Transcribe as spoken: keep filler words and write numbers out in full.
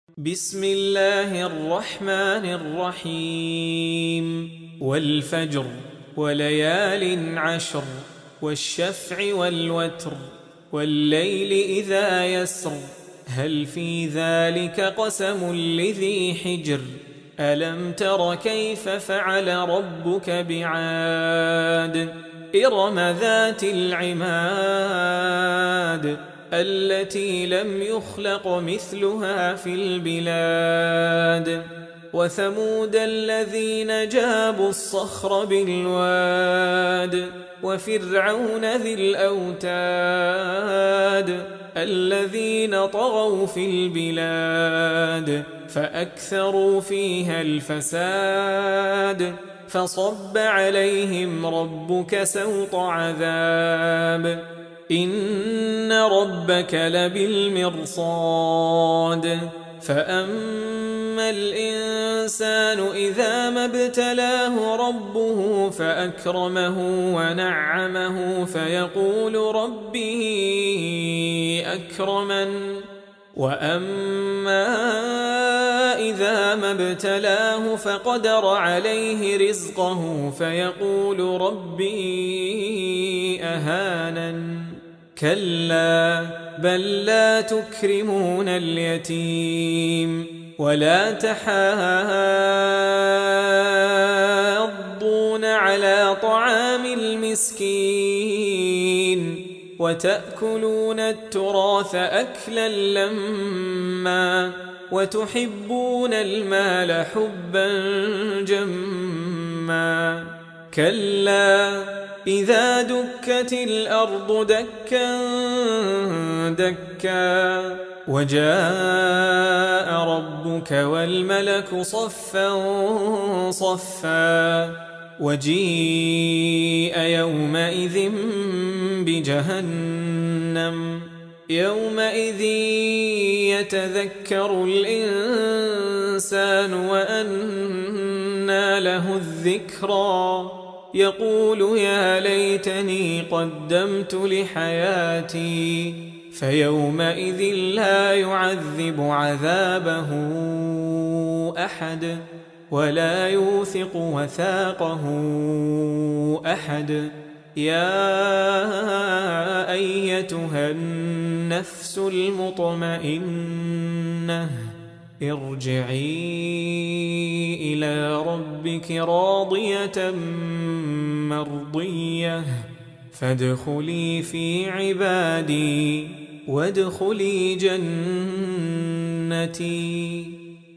بسم الله الرحمن الرحيم والفجر وليال عشر والشفع والوتر والليل إذا يسر هل في ذلك قسم لذي حجر ألم تر كيف فعل ربك بعاد إرم ذات العماد التي لم يخلق مثلها في البلاد وثمود الذين جابوا الصخر بالواد وفرعون ذي الأوتاد الذين طغوا في البلاد فأكثروا فيها الفساد فصب عليهم ربك سوط عذاب إن ربك لبالمرصاد فأما الإنسان إذا ما ابتلاه ربه فأكرمه ونعمه فيقول ربي أكرمن وأما إذا ما ابتلاه فقدر عليه رزقه فيقول ربي أهانن كلا بل لا تكرمون اليتيم ولا تحاضون على طعام المسكين وتأكلون التراث أكلا لما وتحبون المال حبا جما كلا إذا دكت الأرض دكا دكا وجاء ربك والملك صفا صفا وجيء يومئذ بجهنم يومئذ يتذكر الإنسان وأنى له الذكرى يقول يا ليتني قدمت لحياتي فيومئذ لا يعذب عذابه أحد ولا يوثق وثاقه أحد يا أيتها النفس المطمئنة ارجعي إلى ربك راضية مرضية فادخلي في عبادي وادخلي جنتي